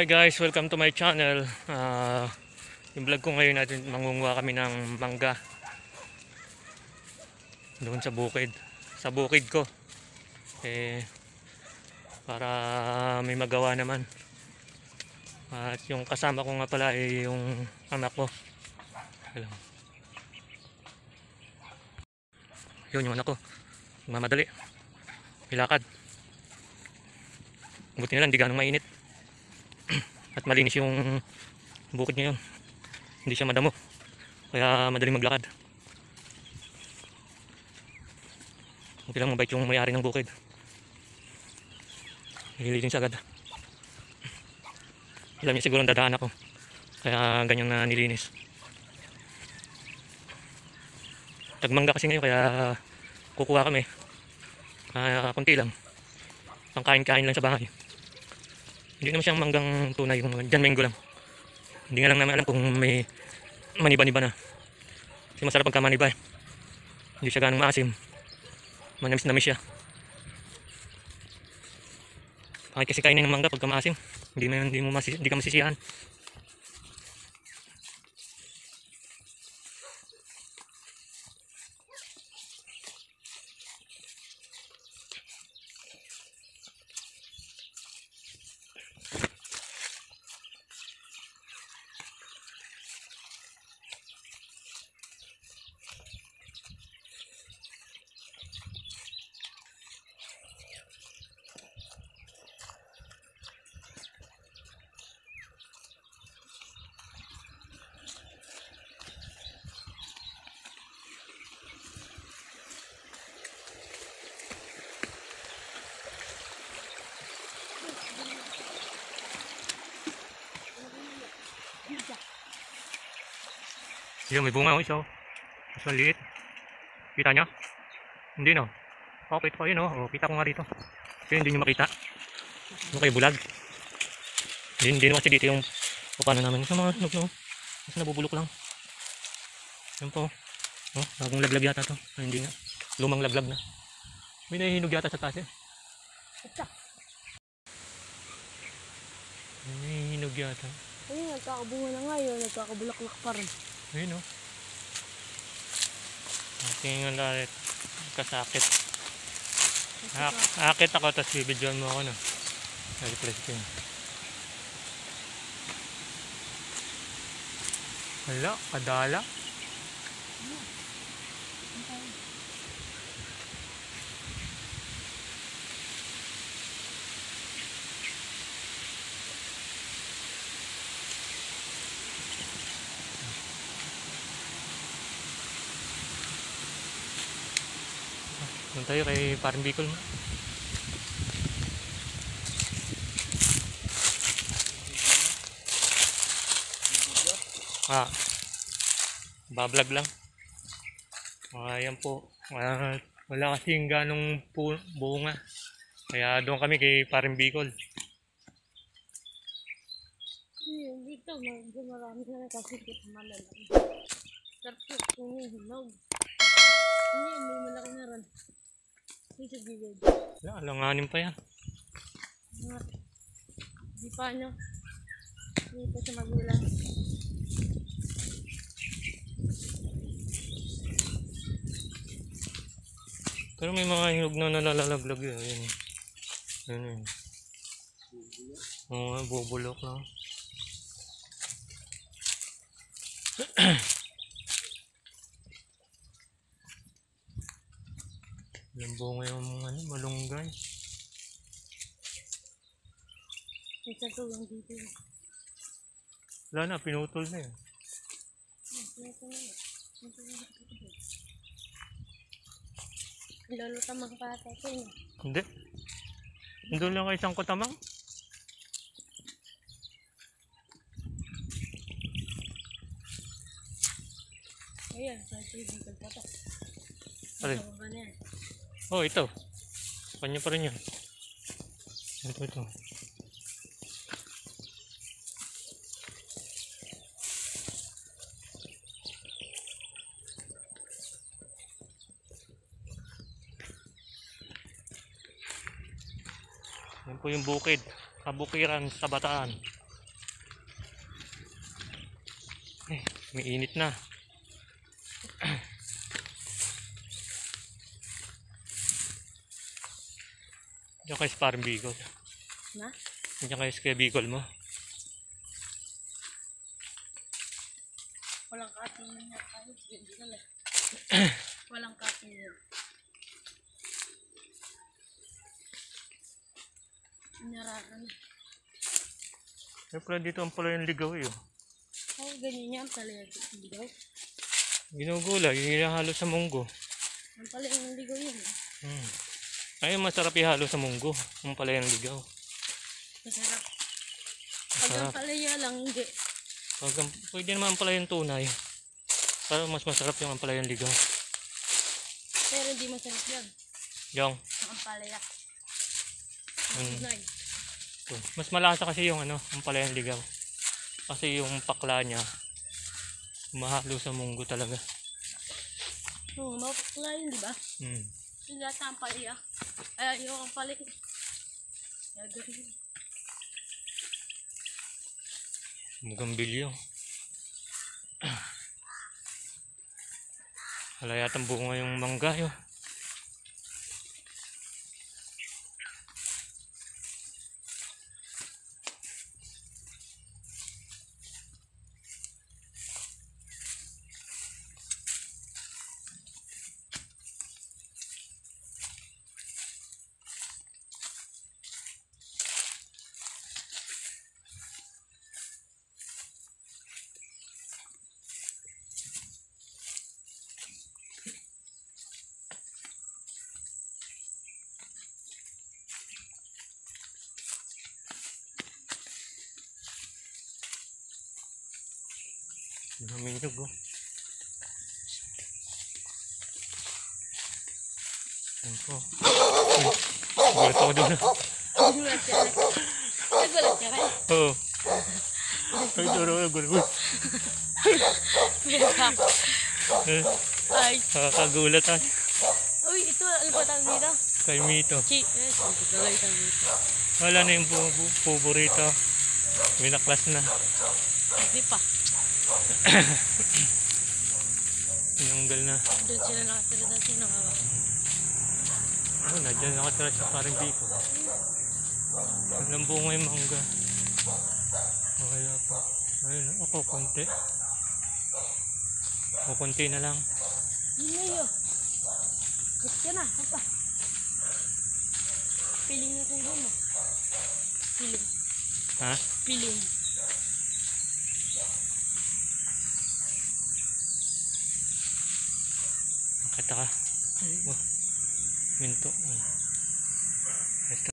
Hi guys, welcome to my channel. Yung vlog ko ngayon natin, mangunguha kami ng mangga doon sa bukid. Sa bukid ko. Para may magawa naman. At yung kasama ko nga pala ay yung anak ko. Alam. Yun yung anak ko. Mamadali. Ilakad. Buti na lang, di ganong mainit. At malinis yung bukid ngayon. Hindi siya madamo. Kaya madaling maglakad. Buti lang mabait yung may-ari ng bukid. Nililinis siya agad. Alam niya siguro ang dadaan ako. Kaya ganyan na nilinis. Tagmangga kasi ngayon kaya kukuha kami. Kunti lang. Pangkain-kain lang sa bahay. Hindi naman siyang manggang tunay, yung John Mango lang. Hindi nga lang naman alam kung may maniba-niba na. Kasi masarap pagka maniba eh. Hindi siya ganong maasim. Manamis-namis siya. Kahit kasi kainin ng mangga pagka maasim, hindi ka masisiyahan. Yun, may bunga isa. Mas maliit. Kita nyo? Hindi no? Okay ito yun oh. Kita ko nga dito. Kasi hindi nyo makita. Ano kayo bulag? Hindi naman kasi dito yung paano namin. Sa mga hinog no? Mas nabubulok lang. Yan po. Oh, bagong laglag yata to. Ay, hindi nga. Lumang laglag na. May nahihinog yata sa taas eh. May nahihinog yata. Ayun, nagkakabunga na nga yun. Nagkakabulaklak pa rin. Ayun o. Tingnan ulit. Kasakit. Akit ako tapos bibidyoan mo ako na. Nag-press ko yun. Hala, kadala. Doon tayo kay Parang Bicol. Bablog lang. Ayan po. Wala kasing ganong bunga. Kaya doon kami kay Parang Bicol. Dito, marami na kasi malalaki. Sarap kung yung hinog. Hindi, may malaki na rin. Dito, gilid. Alanganin pa yan. Di pa nyo. Hindi pa siya magulang. Pero may mga hinog na nalalaglag yun. Ayan. Ayan. Oo, bubulok na. Yung bunga yung malunggay. May satulang dito. Wala na, pinutol na yun. Lolo tamang pata ito yun. Hindi. Doon lang kayo isang kutamang. Ayan, sa tribikal pa ito. Alin? Oh, ito. Kanya pa rin yun. Ito. Yan po yung bukid. Kabukiran sa Bataan. May init na. Diyan kayo sa parang Bicol. Na? Diyan kayo sa Bicol mo. Walang cutting niya. Ay, hindi na lang. Walang cutting niya. Inararan. Yung pala dito ang pala yung ligaw eh. Oh. Oh, ganyan yan pala yung ligaw. Ginugula, hinahalo sa munggo. Ang pala yung ligaw yun. Ayun, masarap ihalo sa munggo. Ang pala yung ligaw. Masarap. Pag ang Masarap. palaya lang, hindi. Pwede naman ang pala yung tunay. Pero mas masarap yung ang pala yung ligaw. Pero hindi masarap yan. Yung, Ang palaya. Mm. Tunay. mas malasa kasi yung ano, ang pala yung ligaw. Kasi yung pakla niya, mahalo sa munggo talaga. Oo, mapakla yun, di ba? Yung lata ang palaya. Ay, yung ang palaya. Gagawin. Mugambilyo. Wala yatang bunga yung mangga yun. Naminog oh. Yan po. Gulat ako doon. Nagulat ka rin. Nagulat ka rin. Oo. Ay, duro ako gulat. Ay. Nakakagulat ah. Uy, ito, ano ba tawag dito? Kay Mito. Yes, ito talaga yung dito. Wala na yung paborito. Minaklas na. Hindi pa. Tinanggal na. Doon sila nakatira dati nakawa. Oh, nadyan nakatira sa parang Bicol. Walang bunga yung mangga. Oh, wala pa. Ayun, ako konti. O konti na lang. Yun na yun. Cut ka na, kapa. Piling na kulo mo. Piling. Ha? Piling. Nakita ka. Oh, minto. Ito.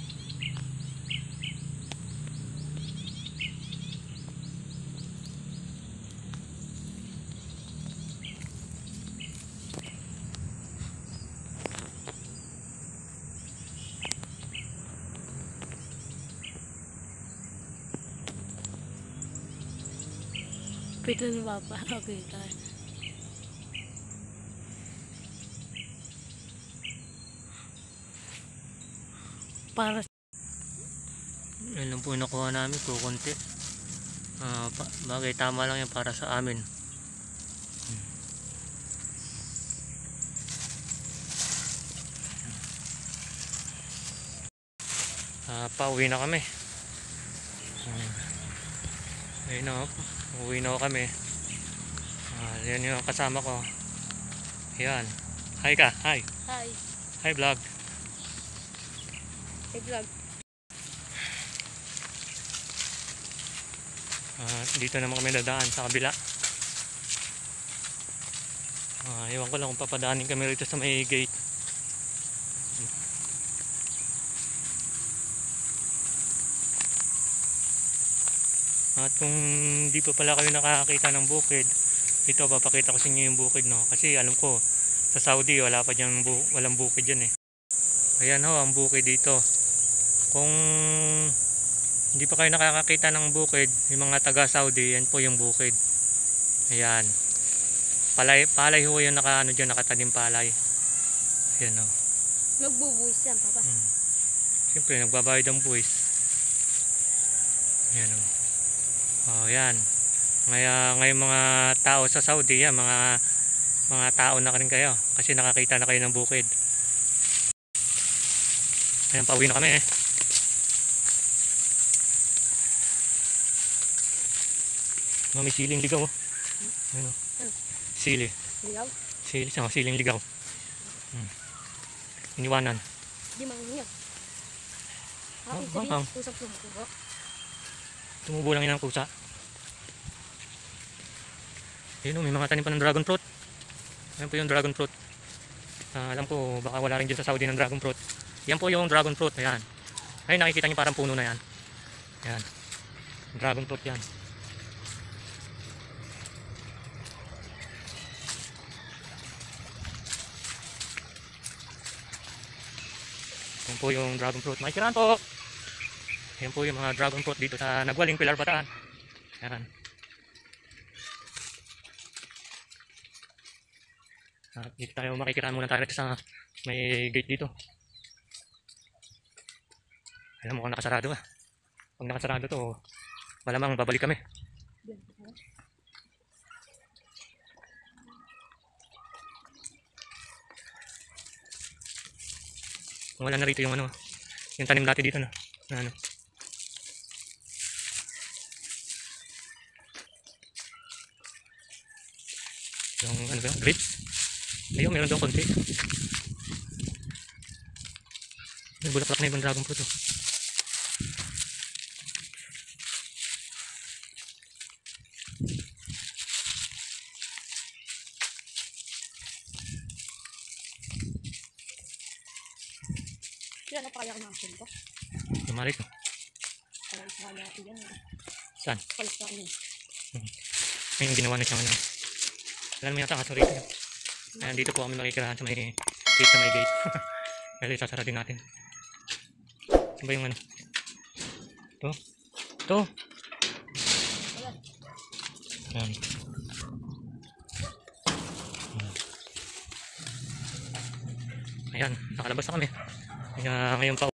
Pito na papa. Okay, tayo. Para Yan lang po yung nakuha namin, kukunti. Bagay, tama lang yan para sa amin. Pauwi na kami. Ayun na, uwi na kami. Yan yung kasama ko. Yan. Hi ka, hi. hi. Hi vlog. Hey vlog. Dito naman kami dadaan sa kabila. Ewan ko lang kung papadaanin kami rito sa may gate. At kung di pa pala kayo nakakita ng bukid, ito papakita ko sa inyo yung bukid, no? Kasi alam ko sa Saudi wala pa dyan walang bukid dyan eh. Ayan ho ang bukid dito. Kung hindi pa kayo nakakakita ng bukid, yung mga taga Saudi, yan po yung bukid. Ayan. Palay ho yung nakatanim palay. Ayan o. Magbubuwis yan, papa. Siyempre nagbabayad ang buwis. Ayan o. Oh, yan. Ngayon mga tao sa Saudi, yan, mga tao na rin kayo kasi nakakita na kayo ng bukid. Ayan, pauwi na kami eh. May siling ligaw oh. Ayun, oh. Sili. Ligaw? Siling ligaw. Iniwanan. Di mangingiyak. Ako Oh, sabihin, usap tumubo. Tumubo lang yun ang pusa. Ayun oh, may mga tanim pa ng dragon fruit. Ayan po yung dragon fruit. Alam ko baka wala rin dyan sa Saudi ng dragon fruit. Yan po yung dragon fruit. Ayan. Ayun, nakikita nyo parang puno na yan. Ayan. Dragon fruit yan. Yan po yung dragon fruit. Makikiraan po. Yan po yung mga dragon fruit dito sa Nagwaling, Pilar, Bataan. Yan. Dito tayo makikiraan muna tayo sa may gate dito. Alam mo kung nakasarado ah. Pag nakasarado to, malamang babalik kami. Wala na rito yung ano, yung tanim natin dito na ano. Yung ano ba, grapes. Ayun, meron doon konti. May bulaklak na ibang dragon fruit oh. Kaya napakaya ko ng action ko. Lumarik oh. Kaya isala ako yan. Saan? Palit ka ano. Ayun, ginawa na siyang ano. Alam mo yata kaso rito yun. Ayan, dito po kami makikirahan sa may gate na may gate. Kasi sasara din natin. Saan ba yung ano? Ito? Ito? Ayan. Ayan, nakalabas na kami. Kaya ngayon pa